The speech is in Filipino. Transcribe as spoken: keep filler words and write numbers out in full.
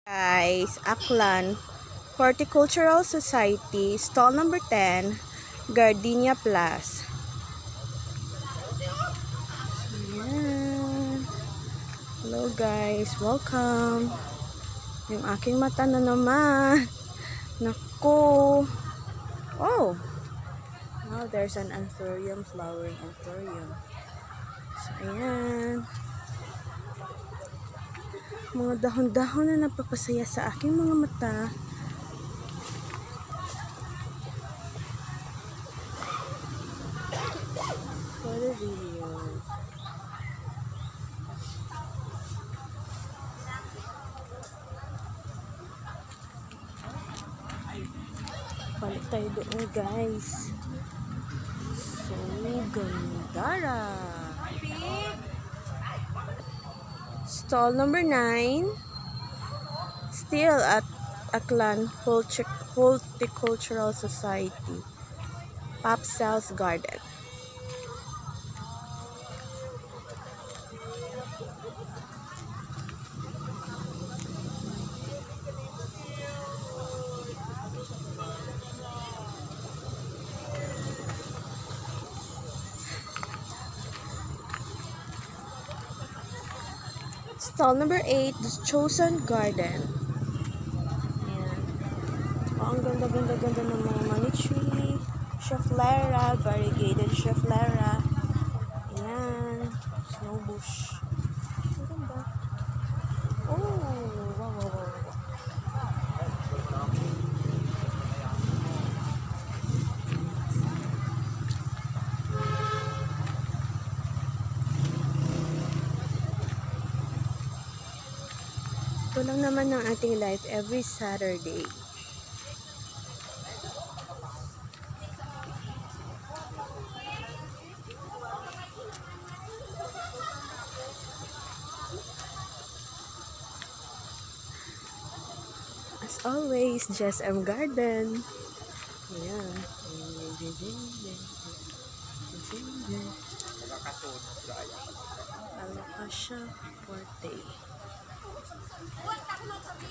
Guys, Aklan Horticultural Society, stall number ten, Gardenia Plus. Ayan. Hello guys, welcome. Yung aking mata na naman. Naku. Oh. Now there's an anthurium, flowering anthurium. So, ayan. Mga dahon-dahon na napapasaya sa aking mga mata. For the video. Balik tayo doon guys. So ganda. Stall number nine. Still at Aklan Horticultural Society. Pop Cells Garden. Stall number eight, The Chosen Garden. Ayan. Oh, ang ganda-ganda-ganda ng mga money tree. Schefflera, variegated Schefflera. Ayan. Snow bush. Ang ganda. Oh, wow, wow, wow. Ito lang naman ng ating life every Saturday. As always, Just M Garden. Ayan. Alocasia Forte.